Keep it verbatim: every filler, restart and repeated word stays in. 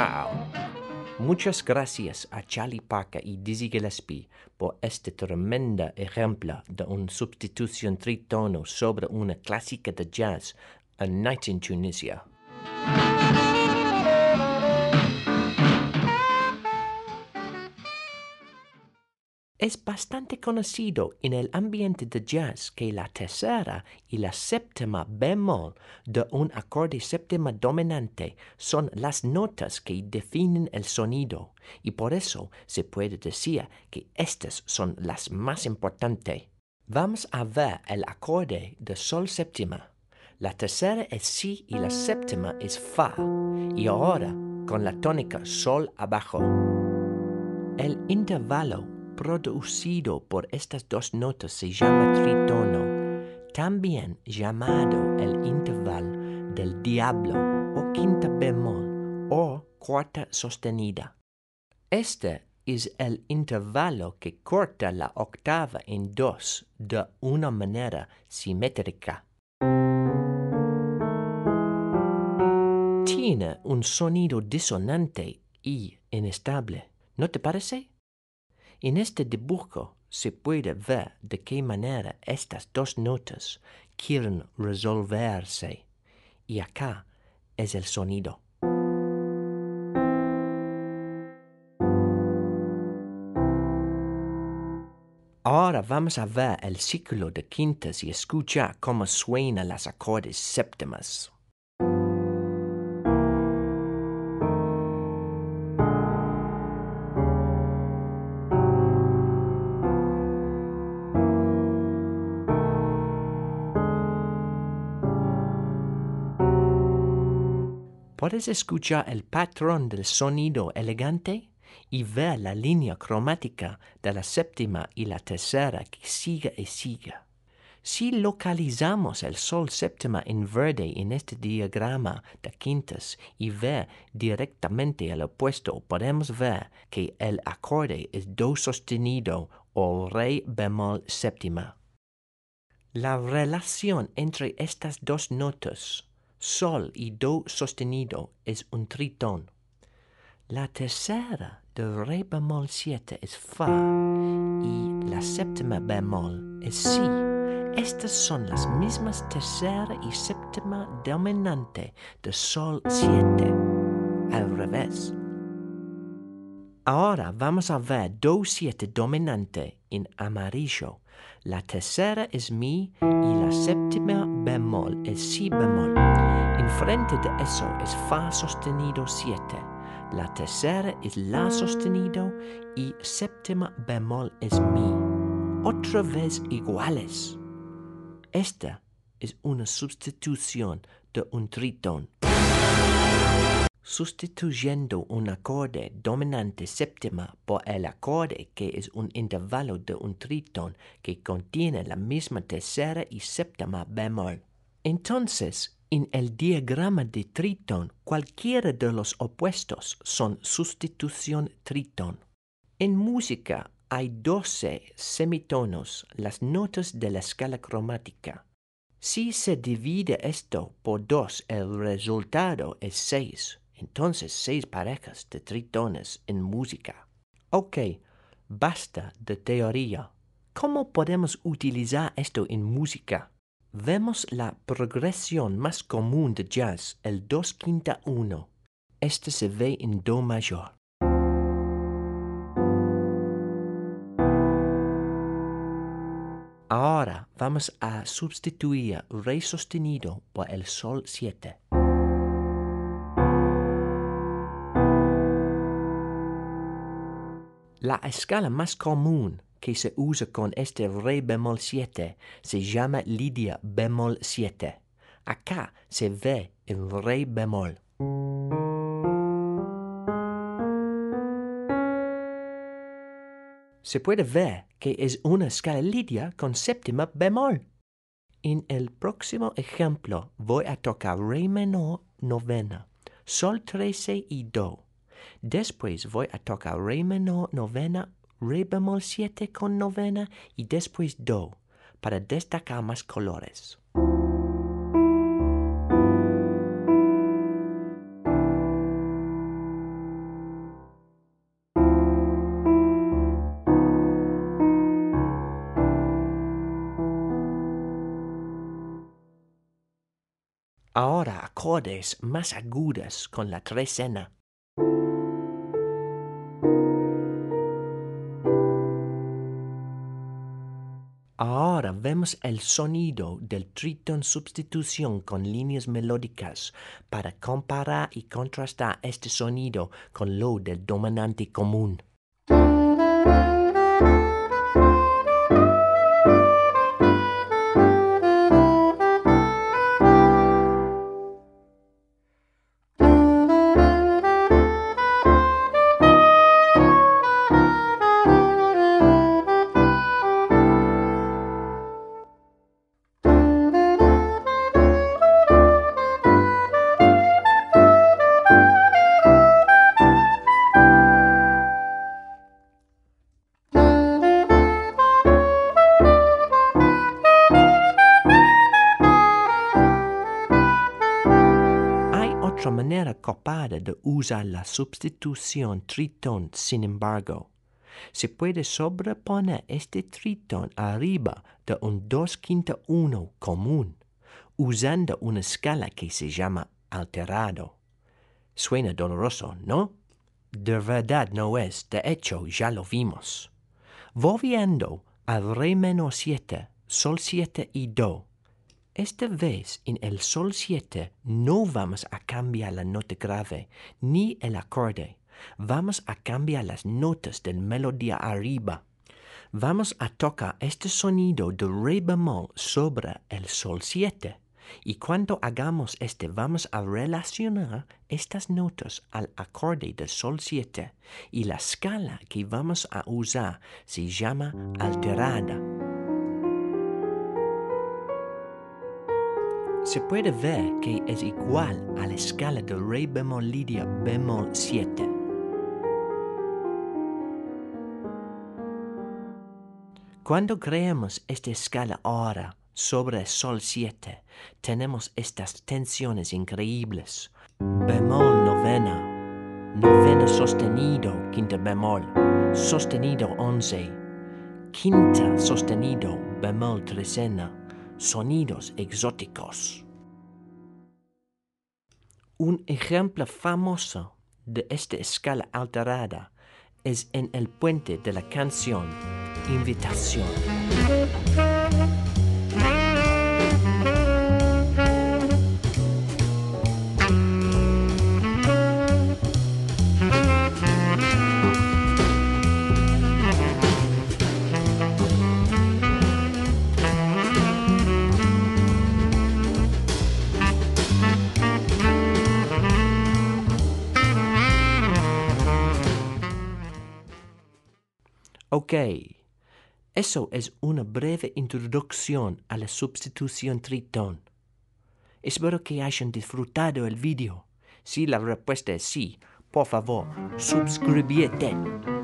¡Wow! Muchas gracias a Charlie Parker y Dizzy Gillespie por este tremendo ejemplo de una substitución tritono sobre una clásica de jazz, A Night in Tunisia. Es bastante conocido en el ambiente de jazz que la tercera y la séptima bemol de un acorde séptima dominante son las notas que definen el sonido, y por eso se puede decir que estas son las más importantes. Vamos a ver el acorde de sol séptima. La tercera es si y la séptima es fa, y ahora con la tónica sol abajo. El intervalo producido por estas dos notas se llama tritono, también llamado el intervalo del diablo o quinta bemol o cuarta sostenida. Este es el intervalo que corta la octava en dos de una manera simétrica. Tiene un sonido disonante y inestable, ¿no te parece? En este dibujo se puede ver de qué manera estas dos notas quieren resolverse, y acá es el sonido. Ahora vamos a ver el ciclo de quintas y escuchar cómo suenan las acordes séptimas. ¿Puedes escuchar el patrón del sonido elegante y ver la línea cromática de la séptima y la tercera que sigue y sigue? Si localizamos el sol séptima en verde en este diagrama de quintas y ver directamente el opuesto, podemos ver que el acorde es do sostenido o re bemol séptima. La relación entre estas dos notas, sol y do sostenido, es un tritono. La tercera de re bemol siete es fa y la séptima bemol es si. Estas son las mismas tercera y séptima dominante de sol siete, al revés. Ahora vamos a ver do siete dominante en amarillo. La tercera es mi y la séptima bemol es si bemol. Enfrente de eso es fa sostenido siete. La tercera es la sostenido y séptima bemol es mi. Otra vez iguales. Esta es una sustitución de un tritono. Sustituyendo un acorde dominante séptima por el acorde que es un intervalo de un tritono que contiene la misma tercera y séptima bemol. Entonces, en el diagrama de tritono, cualquiera de los opuestos son sustitución tritono. En música hay doce semitonos, las notas de la escala cromática. Si se divide esto por dos, el resultado es seis. Entonces, seis parejas de tritonos en música. Ok, basta de teoría. ¿Cómo podemos utilizar esto en música? Vemos la progresión más común de jazz, el dos quinta uno. Este se ve en do mayor. Ahora vamos a sustituir re sostenido por el sol siete. La escala más común que se usa con este re bemol siete se llama lidia bemol siete. Acá se ve el re bemol. Se puede ver que es una escala lidia con séptima bemol. En el próximo ejemplo voy a tocar re menor novena, sol trece y do. Después voy a tocar re menor novena, re bemol siete con novena y después do, para destacar más colores. acordes más agudas con la tercera. Ahora vemos el sonido del tritón substitución con líneas melódicas para comparar y contrastar este sonido con lo del dominante común. Otra manera copada de usar la substitución tritón, sin embargo, se puede sobreponer este tritón arriba de un dos quinta uno común, usando una escala que se llama alterado. Suena doloroso, ¿no? De verdad no es, de hecho ya lo vimos. Volviendo al re menor siete, sol siete y do. Esta vez en el sol siete no vamos a cambiar la nota grave ni el acorde. Vamos a cambiar las notas de melodía arriba. Vamos a tocar este sonido de re bemol sobre el sol siete. Y cuando hagamos este vamos a relacionar estas notas al acorde del sol siete. Y la escala que vamos a usar se llama alterada. Se puede ver que es igual a la escala de re bemol lidia bemol siete. Cuando creamos esta escala ahora sobre el sol siete, tenemos estas tensiones increíbles. Bemol novena, novena sostenido, quinta bemol, sostenido once, quinta sostenido, bemol trecena. Sonidos exóticos. Un ejemplo famoso de esta escala alterada es en el puente de la canción Invitación. Ok, eso es una breve introducción a la substitución tritón. Espero que hayan disfrutado el vídeo. Si la respuesta es sí, por favor, suscríbete.